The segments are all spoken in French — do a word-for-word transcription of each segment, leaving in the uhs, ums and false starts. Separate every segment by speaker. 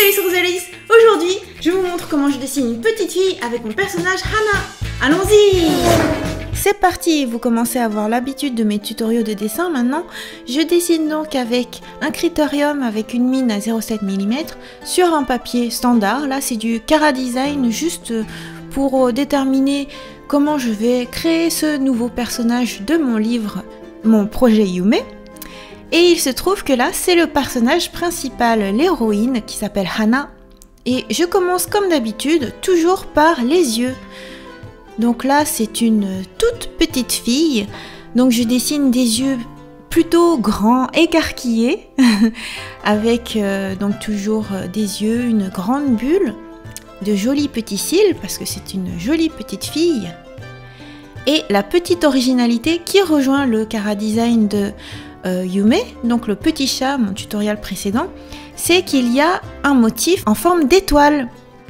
Speaker 1: salut, c'est Rosalis. Aujourd'hui, je vous montre comment je dessine une petite fille avec mon personnage Hana. Allons-y! C'est parti, vous commencez à avoir l'habitude de mes tutoriaux de dessin maintenant. Je dessine donc avec un critérium avec une mine à zéro virgule sept millimètres sur un papier standard. Là, c'est du Cara Design juste pour déterminer comment je vais créer ce nouveau personnage de mon livre, mon projet Yume. Et il se trouve que là, c'est le personnage principal, l'héroïne, qui s'appelle Hana. Et je commence comme d'habitude, toujours par les yeux. Donc là, c'est une toute petite fille. Donc je dessine des yeux plutôt grands, écarquillés, avec euh, donc toujours des yeux, une grande bulle, de jolis petits cils, parce que c'est une jolie petite fille. Et la petite originalité qui rejoint le Cara Design de euh, Yume, donc le petit chat, mon tutoriel précédent, c'est qu'il y a un motif en forme d'étoile.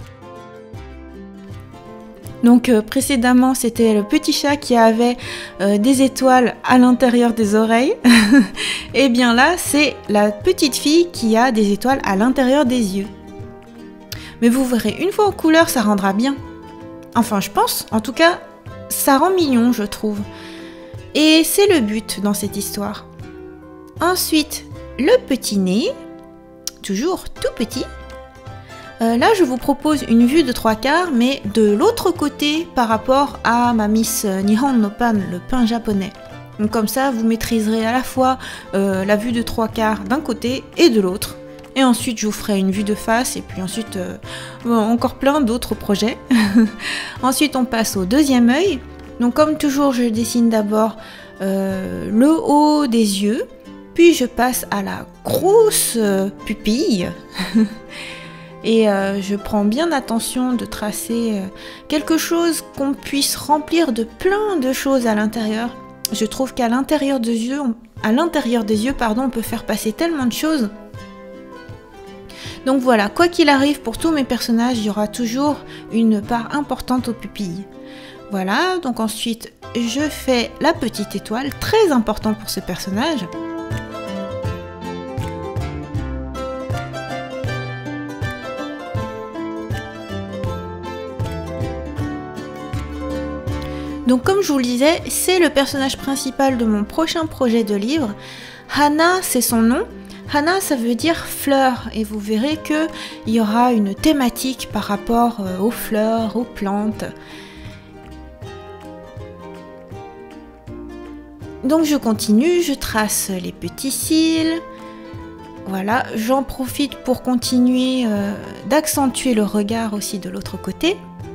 Speaker 1: Donc euh, précédemment, c'était le petit chat qui avait euh, des étoiles à l'intérieur des oreilles. Et bien là, c'est la petite fille qui a des étoiles à l'intérieur des yeux. Mais vous verrez, une fois en couleur, ça rendra bien. Enfin, je pense. En tout cas, ça rend mignon, je trouve. Et c'est le but dans cette histoire. Ensuite, le petit nez, toujours tout petit. Euh, là, je vous propose une vue de trois quarts, mais de l'autre côté par rapport à ma Miss Nihon no Pan, le pain japonais. Donc comme ça, vous maîtriserez à la fois euh, la vue de trois quarts d'un côté et de l'autre. Et ensuite, je vous ferai une vue de face et puis ensuite, euh, bon, encore plein d'autres projets. Ensuite, on passe au deuxième œil. Donc comme toujours, je dessine d'abord euh, le haut des yeux, puis je passe à la grosse euh, pupille. Et euh, je prends bien attention de tracer euh, quelque chose qu'on puisse remplir de plein de choses à l'intérieur. Je trouve qu'à l'intérieur des yeux, on, à l'intérieur des yeux, pardon, on peut faire passer tellement de choses. Donc voilà, quoi qu'il arrive, pour tous mes personnages, il y aura toujours une part importante aux pupilles. Voilà, donc ensuite, je fais la petite étoile, très important pour ce personnage. Donc comme je vous le disais, c'est le personnage principal de mon prochain projet de livre. Hana, c'est son nom. Hana, ça veut dire fleur. Et vous verrez qu'il y aura une thématique par rapport aux fleurs, aux plantes. Donc je continue, je trace les petits cils. Voilà, j'en profite pour continuer euh, d'accentuer le regard aussi de l'autre côté.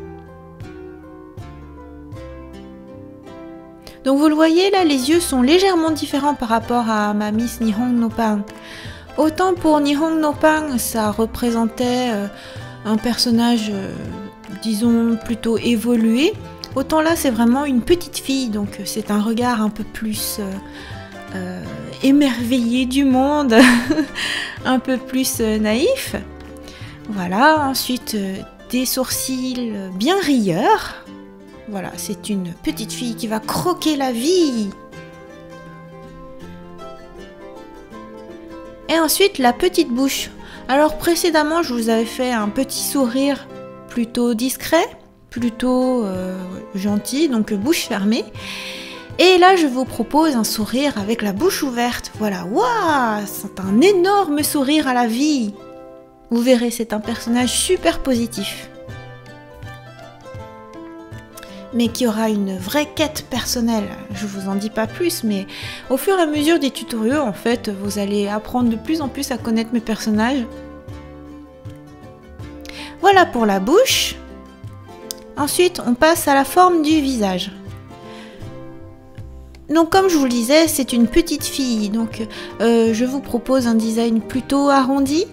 Speaker 1: Donc vous le voyez là, les yeux sont légèrement différents par rapport à ma Miss Nihon no Pan. Autant pour Nihon no Pan, ça représentait euh, un personnage, euh, disons, plutôt évolué. Autant là, c'est vraiment une petite fille, donc c'est un regard un peu plus euh, euh, émerveillé du monde, un peu plus euh, naïf. Voilà, ensuite euh, des sourcils bien rieurs. Voilà, c'est une petite fille qui va croquer la vie. Et ensuite, la petite bouche. Alors précédemment, je vous avais fait un petit sourire plutôt discret, plutôt euh, gentil, donc bouche fermée. Et là, je vous propose un sourire avec la bouche ouverte. Voilà, waouh, c'est un énorme sourire à la vie. Vous verrez, c'est un personnage super positif. Mais qui aura une vraie quête personnelle. Je vous en dis pas plus, mais au fur et à mesure des tutoriaux, en fait, vous allez apprendre de plus en plus à connaître mes personnages. Voilà pour la bouche. Ensuite, on passe à la forme du visage. Donc, comme je vous le disais, c'est une petite fille, donc euh, je vous propose un design plutôt arrondi.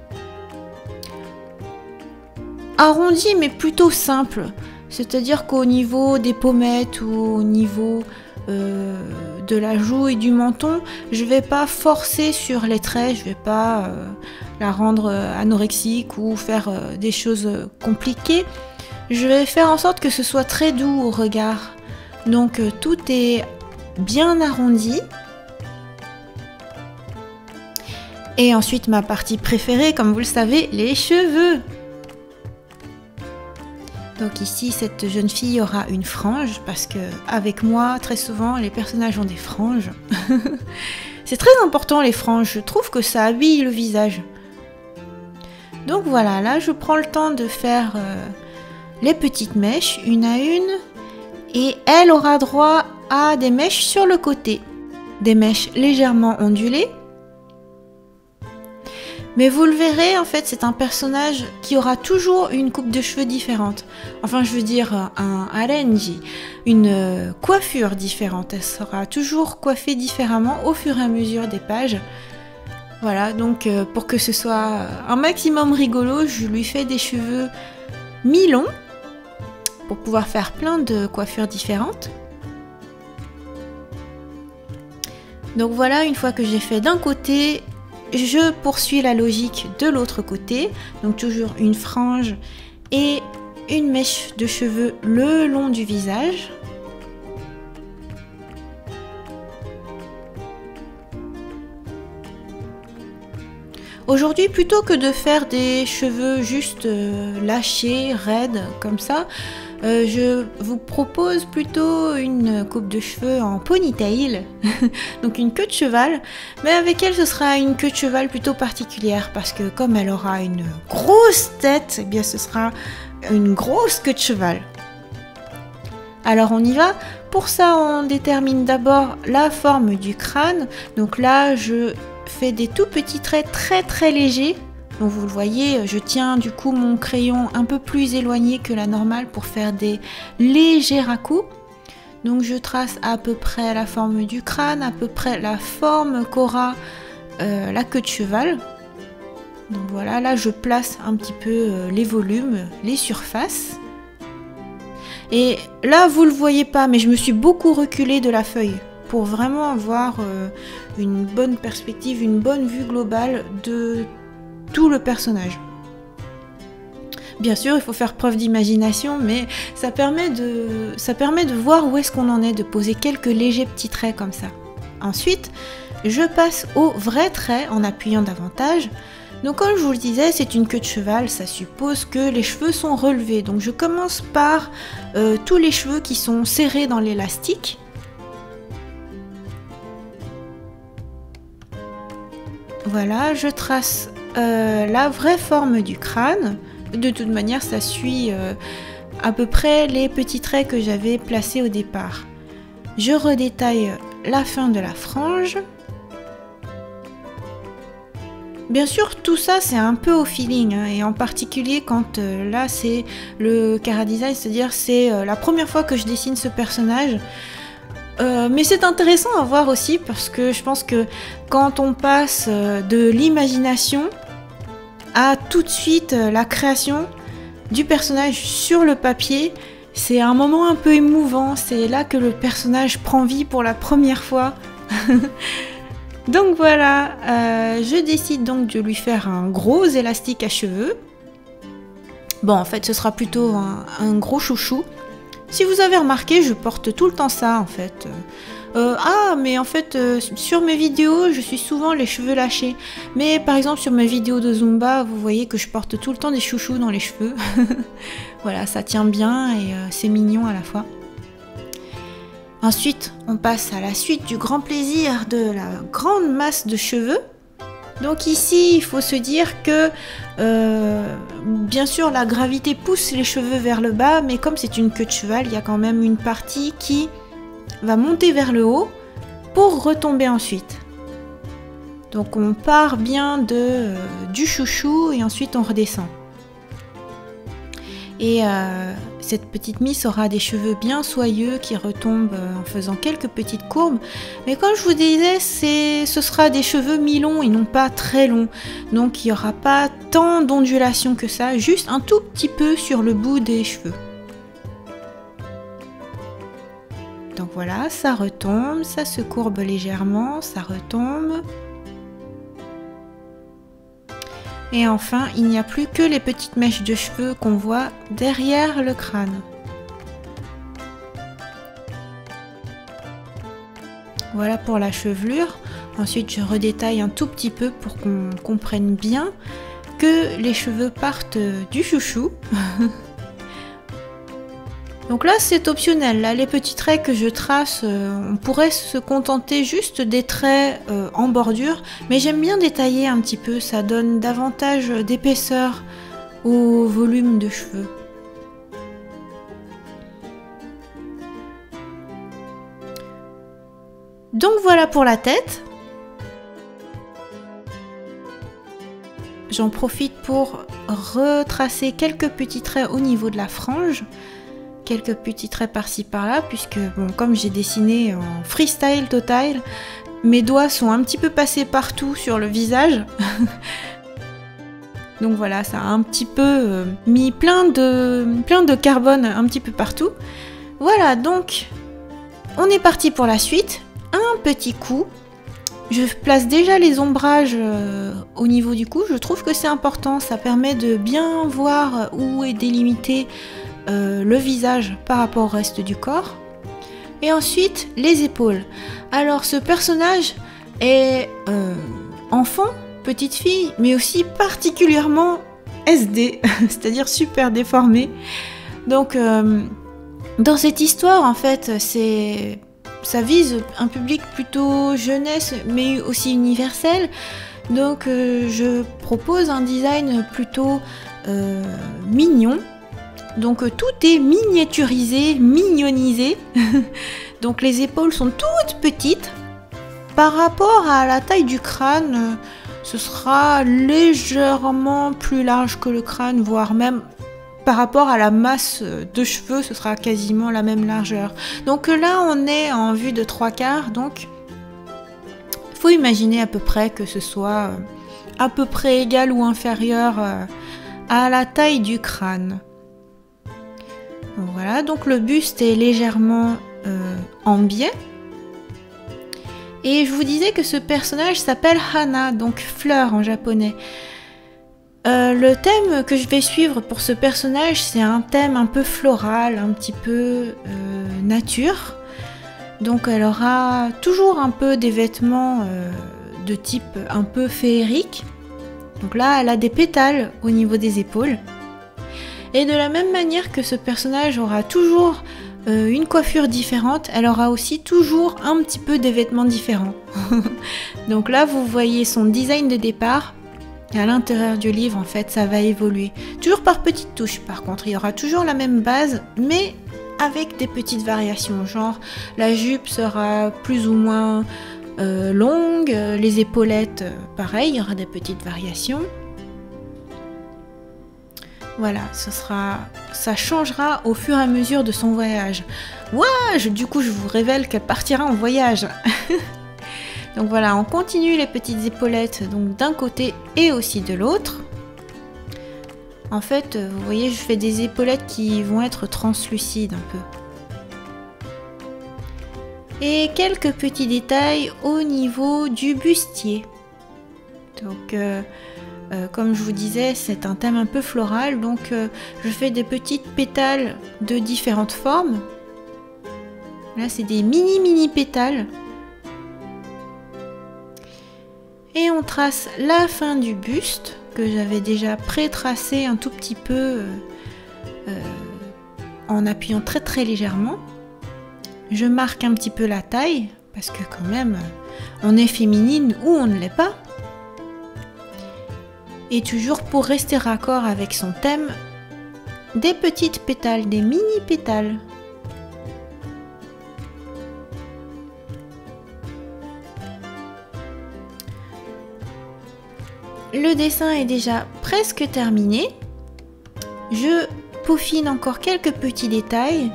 Speaker 1: Arrondi, mais plutôt simple. C'est-à-dire qu'au niveau des pommettes ou au niveau euh, de la joue et du menton, je ne vais pas forcer sur les traits, je ne vais pas euh, la rendre anorexique ou faire euh, des choses compliquées. Je vais faire en sorte que ce soit très doux au regard. Donc euh, tout est bien arrondi. Et ensuite ma partie préférée, comme vous le savez, les cheveux. Donc ici, cette jeune fille aura une frange, parce que avec moi, très souvent, les personnages ont des franges. C'est très important les franges, je trouve que ça habille le visage. Donc voilà, là je prends le temps de faire euh, les petites mèches, une à une. Et elle aura droit à des mèches sur le côté. Des mèches légèrement ondulées. Mais vous le verrez, en fait, c'est un personnage qui aura toujours une coupe de cheveux différente. Enfin, je veux dire, un arenji, une coiffure différente. Elle sera toujours coiffée différemment au fur et à mesure des pages. Voilà, donc euh, pour que ce soit un maximum rigolo, je lui fais des cheveux mi-longs pour pouvoir faire plein de coiffures différentes. Donc voilà, une fois que j'ai fait d'un côté, je poursuis la logique de l'autre côté. Donc toujours une frange et une mèche de cheveux le long du visage. Aujourd'hui, plutôt que de faire des cheveux juste euh, lâchés, raides, comme ça, euh, je vous propose plutôt une coupe de cheveux en ponytail, donc une queue de cheval, mais avec elle ce sera une queue de cheval plutôt particulière, parce que comme elle aura une grosse tête, eh bien ce sera une grosse queue de cheval. Alors on y va. Pour ça, on détermine d'abord la forme du crâne. Donc là, je fais des tout petits traits très très légers. Donc vous le voyez, je tiens du coup mon crayon un peu plus éloigné que la normale pour faire des légers ras-coups. Donc je trace à peu près la forme du crâne, à peu près la forme qu'aura euh, la queue de cheval. Donc voilà, là je place un petit peu euh, les volumes, les surfaces. Et là vous le voyez pas, mais je me suis beaucoup reculée de la feuille pour vraiment avoir euh, une bonne perspective, une bonne vue globale de tout le personnage. Bien sûr, il faut faire preuve d'imagination, mais ça permet de, ça permet de voir où est-ce qu'on en est, de poser quelques légers petits traits comme ça. Ensuite, je passe au vrai trait en appuyant davantage. Donc comme je vous le disais, c'est une queue de cheval, ça suppose que les cheveux sont relevés. Donc je commence par euh, tous les cheveux qui sont serrés dans l'élastique. Voilà, je trace euh, la vraie forme du crâne. De toute manière, ça suit euh, à peu près les petits traits que j'avais placés au départ. Je redétaille la fin de la frange. Bien sûr, tout ça c'est un peu au feeling, hein, et en particulier quand euh, là c'est le Cara Design, c'est-à-dire c'est euh, la première fois que je dessine ce personnage. Euh, mais c'est intéressant à voir aussi parce que je pense que quand on passe euh, de l'imagination à tout de suite euh, la création du personnage sur le papier, c'est un moment un peu émouvant, c'est là que le personnage prend vie pour la première fois. Donc voilà, euh, je décide donc de lui faire un gros élastique à cheveux. Bon, en fait, ce sera plutôt un, un gros chouchou. Si vous avez remarqué, je porte tout le temps ça, en fait. Euh, ah, mais en fait, euh, sur mes vidéos, je suis souvent les cheveux lâchés. Mais par exemple, sur mes vidéos de Zumba, vous voyez que je porte tout le temps des chouchous dans les cheveux. Voilà, ça tient bien et euh, c'est mignon à la fois. Ensuite, on passe à la suite du grand plaisir de la grande masse de cheveux. Donc ici, il faut se dire que, euh, bien sûr, la gravité pousse les cheveux vers le bas, mais comme c'est une queue de cheval, il y a quand même une partie qui va monter vers le haut pour retomber ensuite. Donc on part bien de, euh, du chouchou et ensuite on redescend. Et euh, cette petite miss aura des cheveux bien soyeux qui retombent en faisant quelques petites courbes. Mais comme je vous disais, ce sera des cheveux mi-longs et non pas très longs. Donc il n'y aura pas tant d'ondulation que ça, juste un tout petit peu sur le bout des cheveux. Donc voilà, ça retombe, ça se courbe légèrement, ça retombe. Et enfin, il n'y a plus que les petites mèches de cheveux qu'on voit derrière le crâne. Voilà pour la chevelure. Ensuite, je redétaille un tout petit peu pour qu'on comprenne bien que les cheveux partent du chouchou. Donc là, c'est optionnel. Là, les petits traits que je trace, euh, on pourrait se contenter juste des traits euh, en bordure, mais j'aime bien détailler un petit peu, ça donne davantage d'épaisseur au volume de cheveux. Donc voilà pour la tête. J'en profite pour retracer quelques petits traits au niveau de la frange. Quelques petits traits par-ci par-là, puisque bon, comme j'ai dessiné en freestyle total, mes doigts sont un petit peu passés partout sur le visage. Donc voilà, ça a un petit peu euh, mis plein de, plein de carbone un petit peu partout. Voilà, donc on est parti pour la suite. Un petit coup. Je place déjà les ombrages euh, au niveau du cou. Je trouve que c'est important, ça permet de bien voir où est délimité Euh, le visage par rapport au reste du corps. Et ensuite les épaules. Alors ce personnage est euh, enfant, petite fille, mais aussi particulièrement S D, c'est-à-dire super déformé. Donc euh, dans cette histoire en fait, c'est ça vise un public plutôt jeunesse mais aussi universel. Donc euh, je propose un design plutôt euh, mignon. Donc tout est miniaturisé, mignonisé. Donc les épaules sont toutes petites. Par rapport à la taille du crâne, ce sera légèrement plus large que le crâne, voire même par rapport à la masse de cheveux, ce sera quasiment la même largeur. Donc là on est en vue de trois quarts, donc il faut imaginer à peu près que ce soit à peu près égal ou inférieur à la taille du crâne. Voilà, donc le buste est légèrement euh, en biais. Et je vous disais que ce personnage s'appelle Hana, donc fleur en japonais. Euh, le thème que je vais suivre pour ce personnage, c'est un thème un peu floral, un petit peu euh, nature. Donc elle aura toujours un peu des vêtements euh, de type un peu féerique. Donc là, elle a des pétales au niveau des épaules. Et de la même manière que ce personnage aura toujours euh, une coiffure différente, elle aura aussi toujours un petit peu des vêtements différents. Donc là, vous voyez son design de départ. Et à l'intérieur du livre, en fait, ça va évoluer. Toujours par petites touches, par contre. Il y aura toujours la même base, mais avec des petites variations. Genre, la jupe sera plus ou moins euh, longue. Les épaulettes, euh, pareil, il y aura des petites variations. Voilà, ce sera, ça changera au fur et à mesure de son voyage. Ouah, je, du coup, je vous révèle qu'elle partira en voyage. Donc voilà, on continue les petites épaulettes donc d'un côté et aussi de l'autre. En fait, vous voyez, je fais des épaulettes qui vont être translucides un peu. Et quelques petits détails au niveau du bustier. Donc... Euh, Euh, comme je vous disais, c'est un thème un peu floral, donc euh, je fais des petites pétales de différentes formes. Là, c'est des mini mini pétales. Et on trace la fin du buste, que j'avais déjà pré-tracé un tout petit peu euh, euh, en appuyant très très légèrement. Je marque un petit peu la taille, parce que quand même, on est féminine ou on ne l'est pas. Et toujours pour rester raccord avec son thème, des petites pétales, des mini pétales. Le dessin est déjà presque terminé. Je peaufine encore quelques petits détails.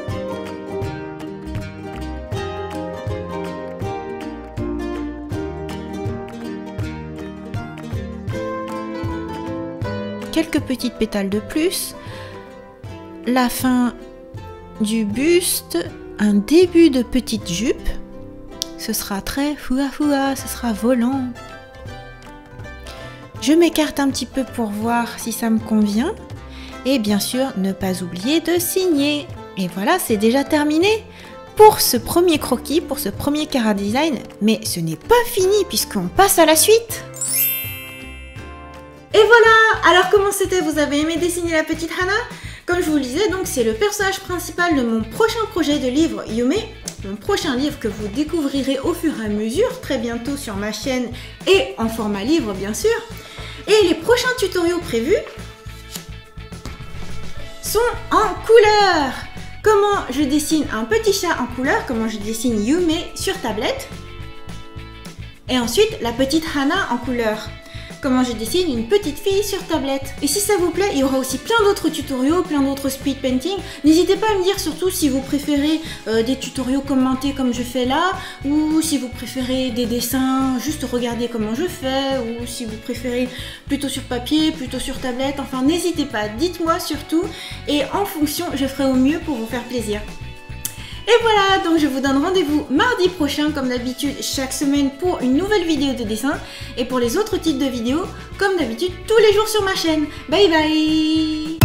Speaker 1: Quelques petites pétales de plus, la fin du buste, un début de petite jupe, ce sera très foua foua, ce sera volant. Je m'écarte un petit peu pour voir si ça me convient et bien sûr ne pas oublier de signer. Et voilà, c'est déjà terminé. pour ce premier croquis, pour ce premier Cara Design, mais ce n'est pas fini puisqu'on passe à la suite. Et voilà! Alors comment c'était? Vous avez aimé dessiner la petite Hana? Comme je vous le disais, donc c'est le personnage principal de mon prochain projet de livre Yume, mon prochain livre que vous découvrirez au fur et à mesure, très bientôt sur ma chaîne et en format livre bien sûr. Et les prochains tutoriaux prévus sont en couleur. Comment je dessine un petit chat en couleur, comment je dessine Yume sur tablette. Et ensuite la petite Hana en couleur. Comment je dessine une petite fille sur tablette. Et si ça vous plaît, il y aura aussi plein d'autres tutoriaux, plein d'autres speed painting. N'hésitez pas à me dire surtout si vous préférez euh, des tutoriaux commentés comme je fais là, ou si vous préférez des dessins, juste regarder comment je fais, ou si vous préférez plutôt sur papier, plutôt sur tablette. Enfin, n'hésitez pas, dites-moi surtout, et en fonction, je ferai au mieux pour vous faire plaisir. Et voilà, donc je vous donne rendez-vous mardi prochain, comme d'habitude, chaque semaine pour une nouvelle vidéo de dessin. Et pour les autres types de vidéos, comme d'habitude, tous les jours sur ma chaîne. Bye bye!